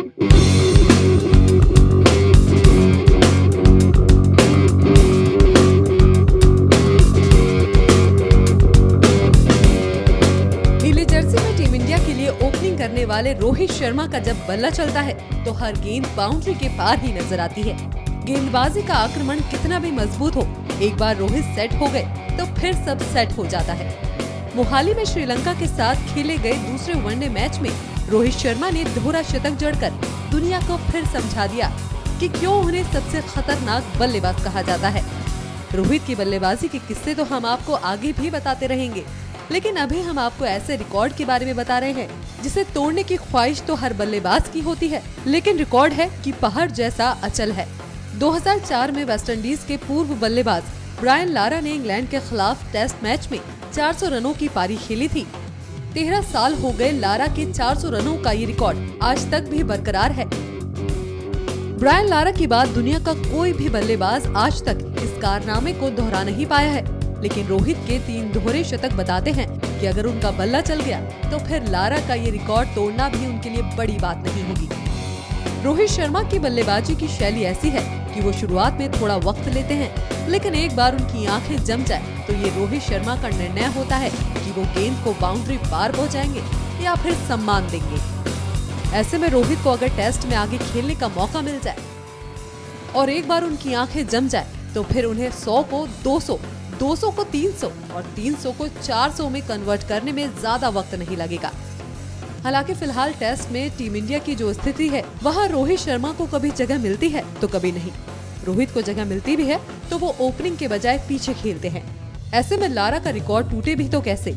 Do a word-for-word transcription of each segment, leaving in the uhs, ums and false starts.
करने वाले रोहित शर्मा का जब बल्ला चलता है तो हर गेंद बाउंड्री के पार ही नजर आती है। गेंदबाजी का आक्रमण कितना भी मजबूत हो, एक बार रोहित सेट हो गए तो फिर सब सेट हो जाता है। मोहाली में श्रीलंका के साथ खेले गए दूसरे वनडे मैच में रोहित शर्मा ने दोहरा शतक जड़कर दुनिया को फिर समझा दिया कि क्यों उन्हें सबसे खतरनाक बल्लेबाज कहा जाता है। रोहित की बल्लेबाजी के किस्से तो हम आपको आगे भी बताते रहेंगे, लेकिन अभी हम आपको ऐसे रिकॉर्ड के बारे में बता रहे हैं जिसे तोड़ने की ख्वाहिश तो हर बल्लेबाज की होती है, लेकिन रिकॉर्ड है कि पहाड़ जैसा अचल है। दो हज़ार चार में वेस्टइंडीज के पूर्व बल्लेबाज ब्रायन लारा ने इंग्लैंड के खिलाफ टेस्ट मैच में चार सौ रनों की पारी खेली थी। तेरह साल हो गए लारा के चार सौ रनों का ये रिकॉर्ड आज तक भी बरकरार है। ब्रायन लारा के बाद दुनिया का कोई भी बल्लेबाज आज तक इस कारनामे को दोहरा नहीं पाया है, लेकिन रोहित के तीन दोहरे शतक बताते हैं कि अगर उनका बल्ला चल गया तो फिर लारा का ये रिकॉर्ड तोड़ना भी उनके लिए बड़ी बात नहीं होगी। रोहित शर्मा की बल्लेबाजी की शैली ऐसी है कि वो शुरुआत में थोड़ा वक्त लेते हैं, लेकिन एक बार उनकी आंखें जम जाए तो ये रोहित शर्मा का निर्णय होता है कि वो गेंद को बाउंड्री पार पहुंचाएंगे या फिर सम्मान देंगे। ऐसे में रोहित को अगर टेस्ट में आगे खेलने का मौका मिल जाए और एक बार उनकी आंखें जम जाए तो फिर उन्हें सौ को दो सौ, दो सौ को तीन सौ और तीन सौ को चार सौ में कन्वर्ट करने में ज्यादा वक्त नहीं लगेगा। हालांकि फिलहाल टेस्ट में टीम इंडिया की जो स्थिति है वहाँ रोहित शर्मा को कभी जगह मिलती है तो कभी नहीं। रोहित को जगह मिलती भी है तो वो ओपनिंग के बजाय पीछे खेलते हैं। ऐसे में लारा का रिकॉर्ड टूटे भी तो कैसे।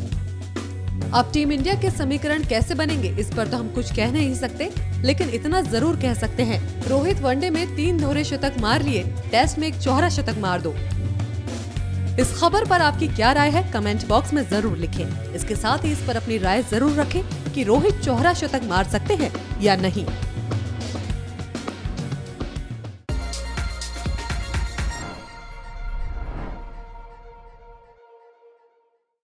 अब टीम इंडिया के समीकरण कैसे बनेंगे इस पर तो हम कुछ कह नहीं सकते, लेकिन इतना जरूर कह सकते हैं, रोहित वनडे में तीन दोहरे शतक मार लिए, टेस्ट में एक चौहरा शतक मार दो। इस खबर पर आपकी क्या राय है कमेंट बॉक्स में जरूर लिखें। इसके साथ ही इस पर अपनी राय जरूर रखें कि रोहित चौहरा शतक मार सकते हैं या नहीं।